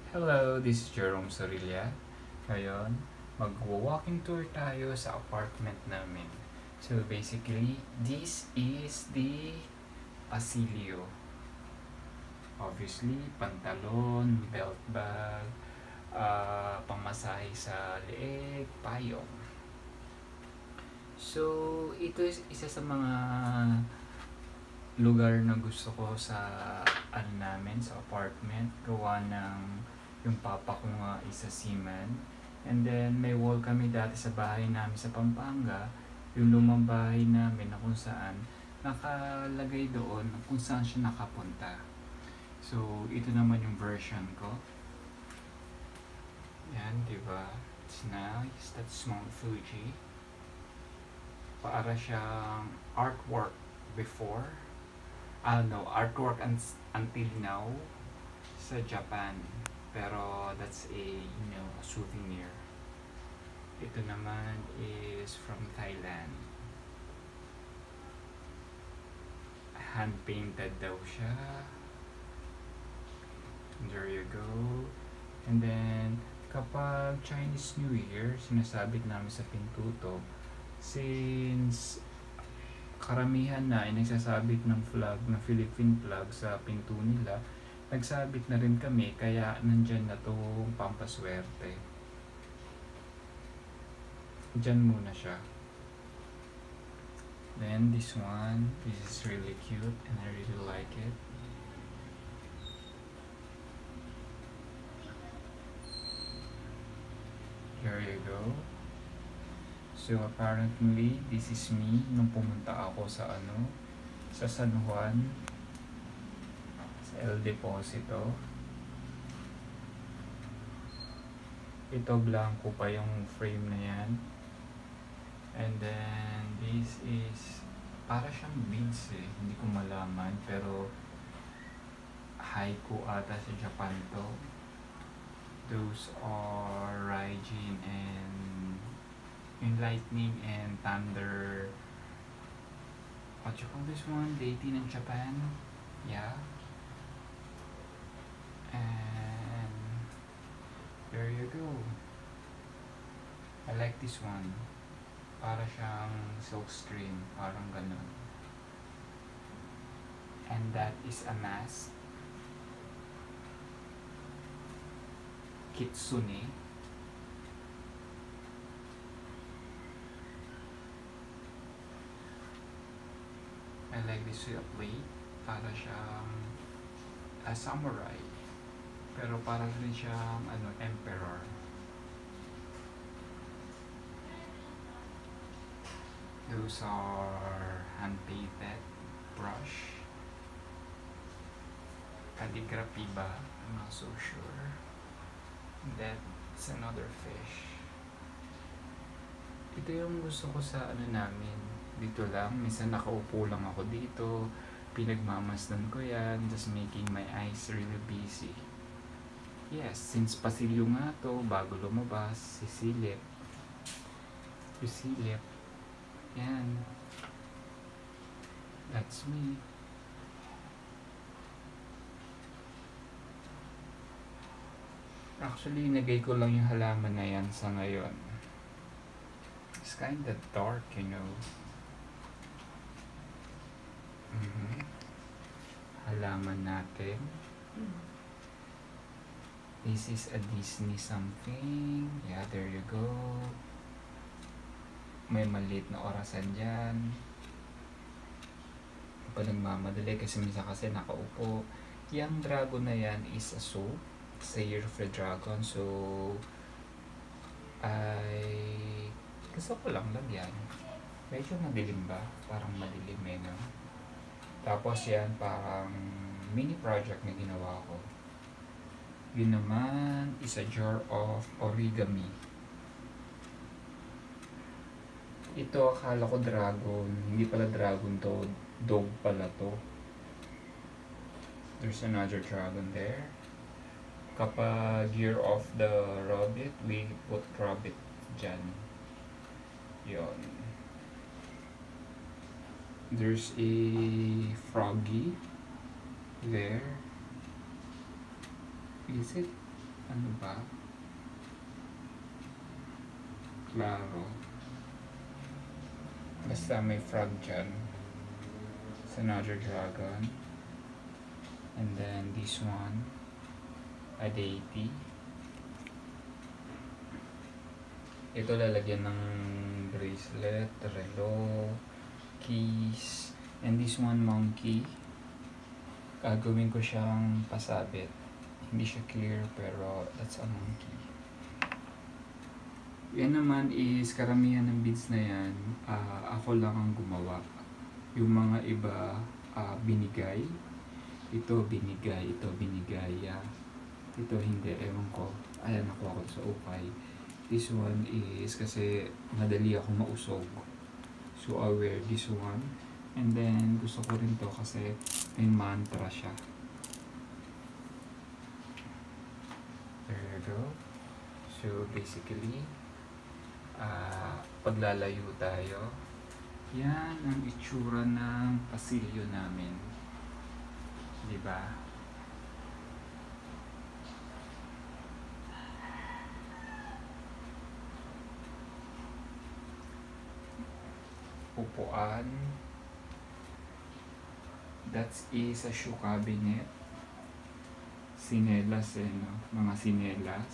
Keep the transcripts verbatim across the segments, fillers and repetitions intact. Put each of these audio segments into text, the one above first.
Hello, this is Jerome Sorilla. Ngayon, mag-walking tour tayo sa apartment namin. So basically, this is the pasilyo. Obviously, pantalon, belt bag, uh, pamasahe sa leeg, payong. So, ito is isa sa mga lugar na gusto ko sa ano namin, sa apartment. Gawa ng yung papa ko nga isa seaman. And then may wall kami dati sa bahay namin sa Pampanga. Yung lumang bahay namin na kung saan nakalagay doon kung saan siya nakapunta. So ito naman yung version ko. Yan, di ba? It's nice. That's Mount Fuji. Para siyang artwork before. Ah, no, artwork un- until now sa Japan. Pero that's a, you know, a souvenir. Ito naman is from Thailand. Hand-painted daw siya. There you go. And then, kapag Chinese New Year, sinasabit namin sa pinto to. Since karamihan na ay nagsasabit ng flag, ng Philippine flag sa pinto nila, nagsabit na rin kami, kaya nandyan na itong pampaswerte. Dyan muna siya. Then this one, this is really cute and I really like it. Here you go. So apparently, this is me nung pumunta ako sa ano, sa San Juan, El Deposito. Ito blanco pa yung frame na yan. And then this is para siyang beads eh, hindi ko malaman, pero haiku ata sa Japan to. Those are Raijin and Enlightening and Thunder. What you call this one? Deity ng Japan? Yeah. And there you go. I like this one. Para siyang silk screen, parang ganun. And that is a mask. Kitsune. I like this plate. Para siyang a samurai. Pero para rin siyang ano, emperor. Those are hand-painted brush. Calligraphy ba? I'm not so sure. That's another fish. Ito yung gusto ko sa ano namin. Dito lang. Minsan nakaupo lang ako dito. Pinagmamasdan ko yan. Just making my eyes really busy. Yes, since pasilyo nga to, bago lumabas, sisilip. Sisilip. Yan. That's me. Actually, nagay ko lang yung halaman na yan sa ngayon. It's kinda dark, you know. Mm-hmm. Halaman natin. This is a Disney something. Yeah, there you go. May maliit na orasan dyan. Pa nagmamadali kasi minsan kasi nakaupo. Yung dragon na yan is a soup sa Year of the Dragon. So, ay gusto ko lang lagyan. Medyo madilim ba? Parang madilim eh, no? Tapos yan, parang mini project na ginawa ko. Yun naman is a jar of origami. Ito akala ko dragon, hindi pala dragon to, dog pala to. There's another dragon there. Kapag year of the rabbit, we put rabbit dyan. Yun. There's a froggy there. Is it? Ano ba? Claro. Basta may frog dyan. It's another dragon. And then this one, a deity. Ito lalagyan ng bracelet, relo, keys, and this one monkey. Gagawin ko siyang pasabit. Hindi siya clear pero that's a monkey. Yan naman is karamihan ng beads na yan, uh, ako lang ang gumawa. Yung mga iba uh, binigay. Ito binigay, ito binigay. Yeah. Ito hindi, ewan ko. Ayan, nakuha ko sa upay. This one is kasi madali ako mausog. So I wear this one. And then gusto ko rin to kasi may mantra siya. There you go. So basically, uh, paglalayo tayo, yan ang itsura ng pasilyo namin. Diba? Upuan. That is a shoe cabinet. Sinelas eh, no? Mga sinelas.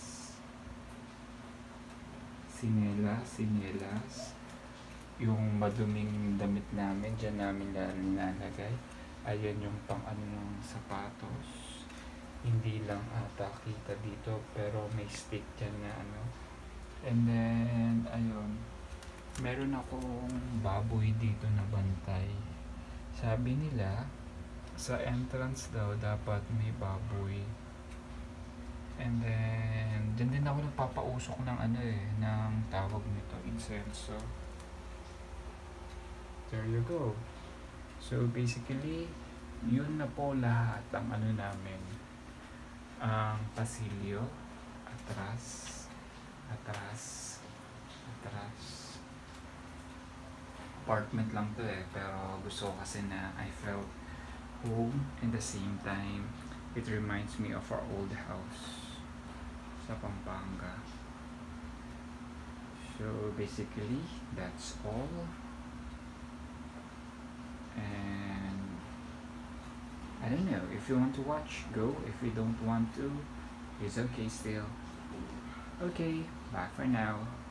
Sinelas, sinelas. Yung maduming damit namin, dyan namin nilalagay. Ayan yung pang ano ng sapatos. Hindi lang ata kita dito, pero may stick dyan na ano. And then, ayun. Meron akong baboy dito na bantay. Sabi nila, sa entrance daw dapat may baboy. And then, dyan din ako nagpapausok ng ano eh, ng tawag nito, incenso. There you go. So basically, yun na po lahat ang ano namin. Ang pasilyo, atras, atras, atras. Apartment lang to eh, pero gusto ko kasi na I felt home and the same time it reminds me of our old house sa Pampanga. So basically that's all, and I don't know, if you want to watch, go. If you don't want to, it's okay still. Okay, bye for now.